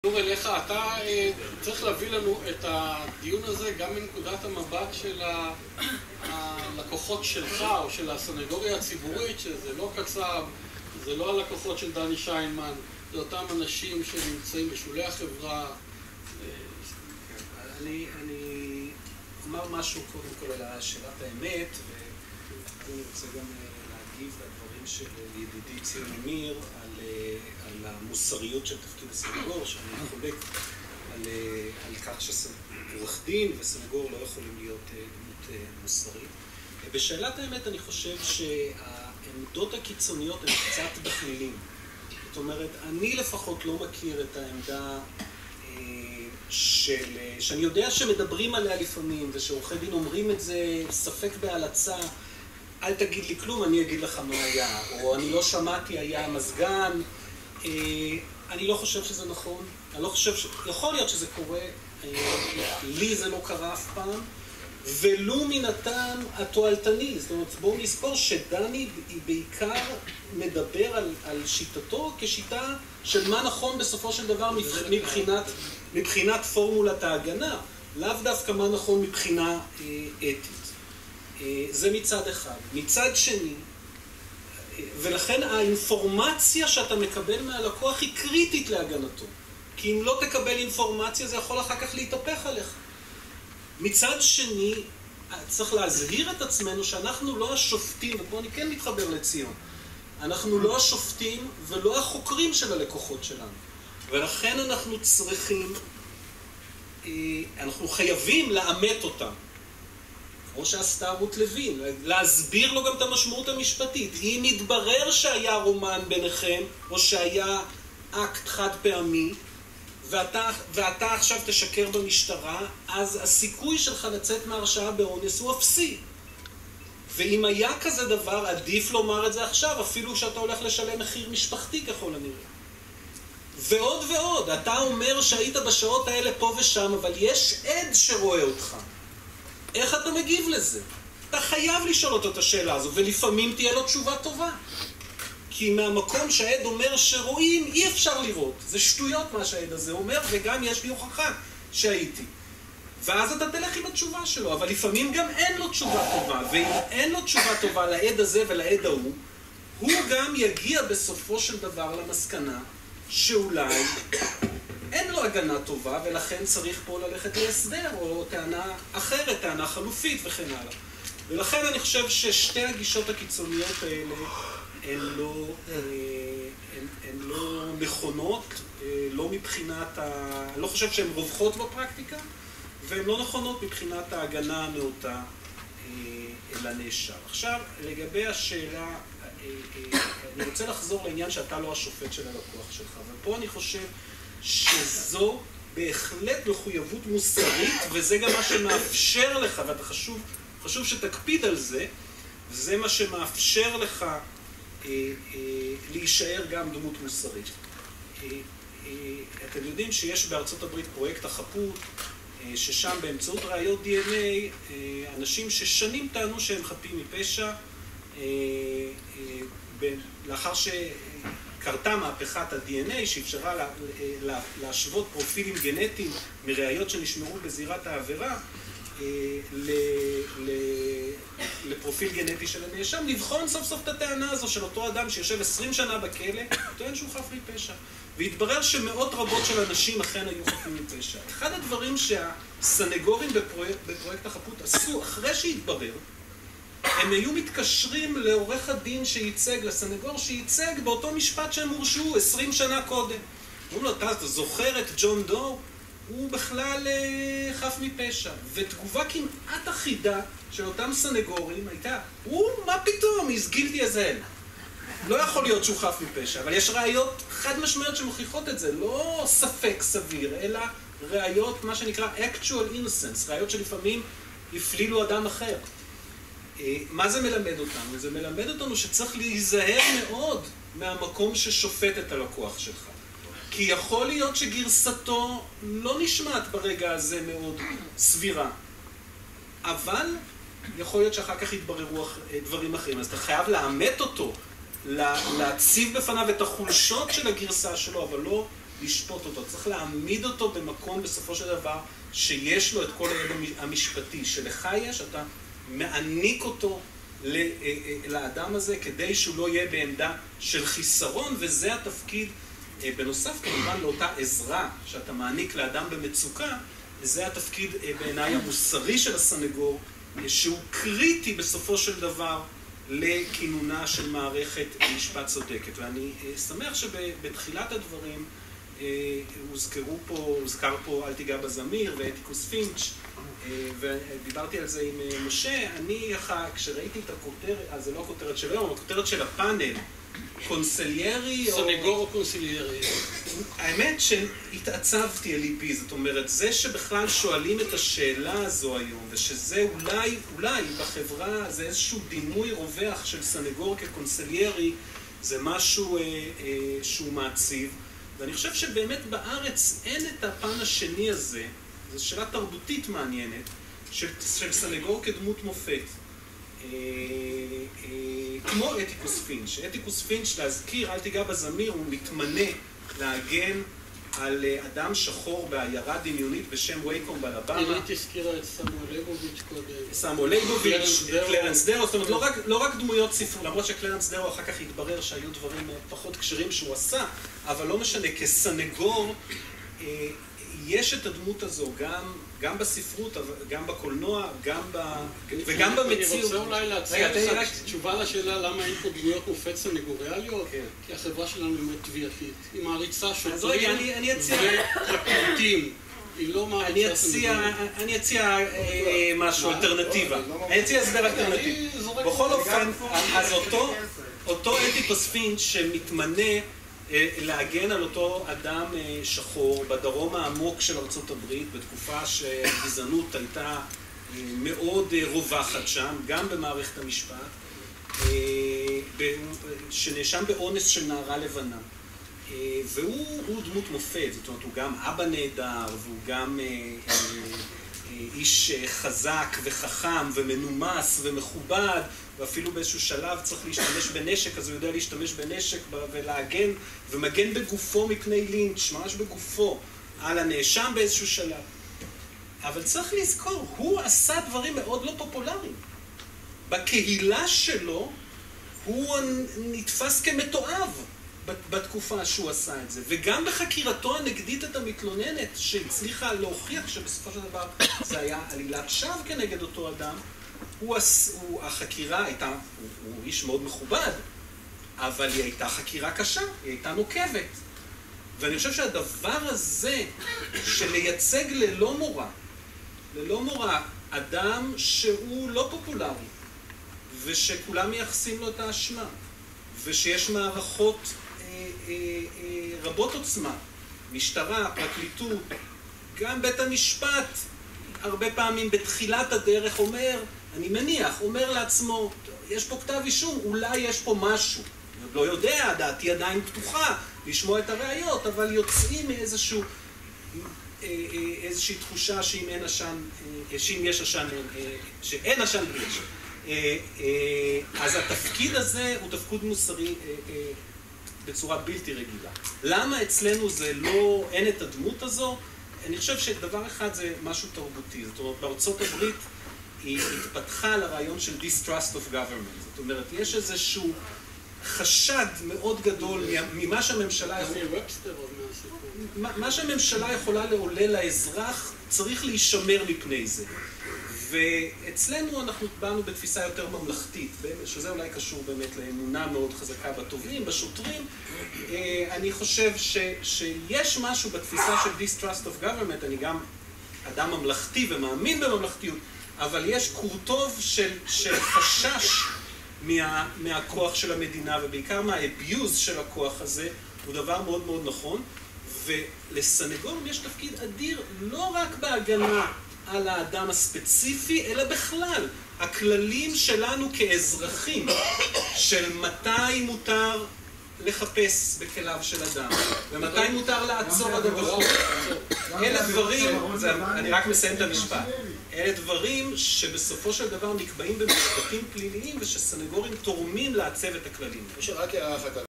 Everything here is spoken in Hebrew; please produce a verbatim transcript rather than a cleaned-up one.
נור אליך, אתה צריך להביא לנו את הדיון הזה גם מנקודת המבט של הלקוחות שלך או של הסנגוריה הציבורית, שזה לא קצב, זה לא הלקוחות של דני שיינמן, זה אותם אנשים שנמצאים בשולי החברה. אני אומר משהו קודם כל על שאלת האמת, ואני רוצה גם להגיב לדברים של ידידי ציון אמיר על, על המוסריות של תפקיד הסנגור, שאני חולק על, על כך שעורך דין וסנגור לא יכולים להיות דמות מוסרית. בשאלת האמת אני חושב שהעמדות הקיצוניות הן קצת דחלילים. זאת אומרת, אני לפחות לא מכיר את העמדה של, שאני יודע שמדברים עליה לפעמים, ושעורכי דין אומרים את זה ספק בהלצה, אל תגיד לי כלום, אני אגיד לך מה היה, או אני לא שמעתי, היה מזגן. אני לא חושב שזה נכון, אני לא חושב ש... יכול להיות שזה קורה, לי זה לא קרה אף פעם, ולו מן הטעם התועלתני. זאת אומרת, בואו נזכור שדני בעיקר מדבר על, על שיטתו כשיטה של מה נכון בסופו של דבר מבחינת, מבחינת פורמולת ההגנה, לאו דווקא מה נכון מבחינה אתית. זה מצד אחד. מצד שני, ולכן האינפורמציה שאתה מקבל מהלקוח היא קריטית להגנתו. כי אם לא תקבל אינפורמציה זה יכול אחר כך להתהפך עליך. מצד שני, צריך להזהיר את עצמנו שאנחנו לא השופטים, ופה אני כן מתחבר לציון, אנחנו לא השופטים ולא החוקרים של הלקוחות שלנו. ולכן אנחנו צריכים, אנחנו חייבים לאמת אותם. כמו שעשתה רות לוין, להסביר לו גם את המשמעות המשפטית. אם יתברר שהיה רומן ביניכם, או שהיה אקט חד פעמי, ואתה, ואתה עכשיו תשקר במשטרה, אז הסיכוי שלך לצאת מהרשעה באונס הוא אפסי. ואם היה כזה דבר, עדיף לומר את זה עכשיו, אפילו שאתה הולך לשלם מחיר משפחתי ככל הנראה. ועוד ועוד, אתה אומר שהיית בשעות האלה פה ושם, אבל יש עד שרואה אותך. איך אתה מגיב לזה? אתה חייב לשאול אותו את השאלה הזו, ולפעמים תהיה לו תשובה טובה. כי מהמקום שהעד אומר שרואים, אי אפשר לראות. זה שטויות מה שהעד הזה אומר, וגם יש לי הוכחה שהייתי. ואז אתה תלך עם התשובה שלו, אבל לפעמים גם אין לו תשובה טובה. ואם אין לו תשובה טובה לעד הזה ולעד ההוא, הוא גם יגיע בסופו של דבר למסקנה שאולי אין לו הגנה טובה, ולכן צריך פה ללכת להסדר, או טענה אחרת, טענה חלופית וכן הלאה. ולכן אני חושב ששתי הגישות הקיצוניות האלה הן לא, הן, הן לא נכונות, לא מבחינת ה... אני לא חושב שהן רווחות בפרקטיקה, והן לא נכונות מבחינת ההגנה הנאותה לנאשם. עכשיו, לגבי השאלה, אני רוצה לחזור לעניין שאתה לא השופט של הלקוח שלך, ופה אני חושב שזו בהחלט מחויבות מוסרית, וזה גם מה שמאפשר לך, ואתה חשוב, חשוב שתקפיד על זה, וזה מה שמאפשר לך אה, אה, להישאר גם דמות מוסרית. אה, אה, אתם יודעים שיש בארצות הברית פרויקט החפות, אה, ששם באמצעות ראיות די אן איי, אה, אנשים ששנים טענו שהם חפים מפשע, אה, אה, ב, לאחר ש... קרתה מהפכת ה-די אן איי שאפשרה לה, לה, להשוות פרופילים גנטיים מראיות שנשמרו בזירת העבירה אה, ל, ל, לפרופיל גנטי של הנאשם, לבחון סוף סוף את הטענה הזו של אותו אדם שיושב עשרים שנה בכלא, טוען שהוא חף מפשע. והתברר שמאות רבות של אנשים אכן היו חפים מפשע. אחד הדברים שהסנגורים בפרויקט, בפרויקט החפות עשו אחרי שהתברר, הם היו מתקשרים לעורך הדין שייצג, לסנגור שייצג באותו משפט שהם הורשעו עשרים שנה קודם. אומרים לו, אתה זוכר את ג'ון דו? הוא בכלל אה, חף מפשע. ותגובה כמעט אחידה של אותם סנגורים הייתה, הוא, מה פתאום, הסגילתי איזה. לא יכול להיות שהוא חף מפשע, אבל יש ראיות חד משמעיות שמוכיחות את זה, לא ספק סביר, אלא ראיות, מה שנקרא actual innocence, ראיות שלפעמים הפלילו אדם אחר. מה זה מלמד אותנו? זה מלמד אותנו שצריך להיזהר מאוד מהמקום ששופט את הלקוח שלך. כי יכול להיות שגרסתו לא נשמעת ברגע הזה מאוד סבירה. אבל יכול להיות שאחר כך יתבררו דברים אחרים. אז אתה חייב לאמת אותו, להציב בפניו את החולשות של הגרסה שלו, אבל לא לשפוט אותו, צריך להעמיד אותו במקום בסופו של דבר שיש לו את כל הידע המשפטי שלך יש, אתה מעניק אותו לאדם הזה כדי שהוא לא יהיה בעמדה של חיסרון, וזה התפקיד, בנוסף כמובן לאותה עזרה שאתה מעניק לאדם במצוקה, זה התפקיד בעיניי המוסרי של הסנגור, שהוא קריטי בסופו של דבר לכינונה של מערכת משפט צודקת. ואני שמח שבתחילת הדברים הוזכרו פה, הוזכר פה אל תיגע בזמיר ואתיקוס פינץ', ודיברתי על זה עם משה. אני, כשראיתי את הכותרת, אז זה לא הכותרת של היום, הכותרת של הפאנל, קונסליירי או... סנגור או קונסליירי? האמת שהתעצבתי על ליבי, זאת אומרת, זה שבכלל שואלים את השאלה הזו היום, ושזה אולי, אולי בחברה, זה איזשהו דימוי רווח של סנגור כקונסליירי, זה משהו אה, אה, שהוא מעציב. ואני חושב שבאמת בארץ אין את הפן השני הזה, זו שאלה תרבותית מעניינת, של, של סנגור כדמות מופת. אה, אה, כמו אתיקוס פינץ'. אתיקוס פינץ', להזכיר, אל תיגע בזמיר, הוא מתמנה להגן על אדם שחור בעיירה דמיונית בשם וייקום באלבמה. עילית הזכירה את סמואל ליבוביץ' קודם. סמואל ליבוביץ', קלרנס דרו, זאת אומרת, לא רק, לא רק דמויות ספר, למרות שקלרנס דרו אחר כך התברר שהיו דברים פחות קשרים שהוא עשה, אבל לא משנה, כסנגור, יש את הדמות הזו גם, גם בספרות, גם בקולנוע, גם ב... וגם במציאות. אני רוצה אולי להציע לך תשובה לשאלה למה אין פה דמויות מופת סנגוריאליות, כי החברה שלנו היא מאוד תביעתית. היא מעריצה שוטרים ופרקליטים. היא לא מעריצה סנגוריאליות. אני אציע משהו, אלטרנטיבה. אני אציע הסבר אלטרנטיבי. בכל אופן, אז אותו אתיקוס פינץ' שמתמנה להגן על אותו אדם שחור בדרום העמוק של ארצות הברית, בתקופה שהגזענות הייתה מאוד רווחת שם, גם במערכת המשפט, שנאשם באונס של נערה לבנה. והוא דמות מופת, זאת אומרת, הוא גם אבא נהדר, והוא גם איש חזק וחכם ומנומס ומכובד, ואפילו באיזשהו שלב צריך להשתמש בנשק, אז הוא יודע להשתמש בנשק ולהגן, ומגן בגופו מפני לינץ', ממש בגופו, על הנאשם באיזשהו שלב. אבל צריך לזכור, הוא עשה דברים מאוד לא פופולריים. בקהילה שלו הוא נתפס כמתועב בתקופה שהוא עשה את זה. וגם בחקירתו הנגדית את המתלוננת, שהצליחה להוכיח שבסופו של דבר זה היה עלילת שווא כנגד אותו אדם, הוא, הוא, החקירה הייתה, הוא, הוא איש מאוד מכובד, אבל היא הייתה חקירה קשה, היא הייתה נוקבת. ואני חושב שהדבר הזה, של לייצג ללא מורא, ללא מורא, אדם שהוא לא פופולרי, ושכולם מייחסים לו את האשמה, ושיש מערכות אה, אה, אה, רבות עוצמה, משטרה, פרקליטות, גם בית המשפט, הרבה פעמים בתחילת הדרך אומר, אני מניח, אומר לעצמו, יש פה כתב אישום, אולי יש פה משהו. אני לא יודע, דעתי עדיין פתוחה לשמוע את הראיות, אבל יוצאים מאיזשהו, איזושהי תחושה שאם אין עשן, שאם יש עשן, שאין עשן בלי. אז התפקיד הזה הוא תפקוד מוסרי בצורה בלתי רגילה. למה אצלנו זה לא, אין את הדמות הזו? אני חושב שדבר אחד זה משהו תרבותי. זאת אומרת, בארצות הברית היא התפתחה לרעיון של distrust of government. זאת אומרת, יש איזשהו חשד מאוד גדול ממה שהממשלה יכולה... מה שהממשלה יכולה לעולל לאזרח, צריך להישמר מפני זה. ואצלנו אנחנו באנו בתפיסה יותר ממלכתית, שזה אולי קשור באמת לאמונה מאוד חזקה בטובים, בשוטרים. אני חושב ש, שיש משהו בתפיסה של distrust of government, אני גם אדם ממלכתי ומאמין בממלכתיות, אבל יש קורטוב של, של חשש מה, מהכוח של המדינה, ובעיקר מהאביוז של הכוח הזה, הוא דבר מאוד מאוד נכון. ולסנגורים יש תפקיד אדיר לא רק בהגנה על האדם הספציפי, אלא בכלל. הכללים שלנו כאזרחים, של מתי מותר לחפש בכליו של אדם, ומתי מותר לעצור עד הבחור. אלה דברים, אני רק מסיים את המשפט, אלה דברים שבסופו של דבר נקבעים במשפטים פליליים, ושסנגורים תורמים לעצב את הכללים. יש רק הערה אחת.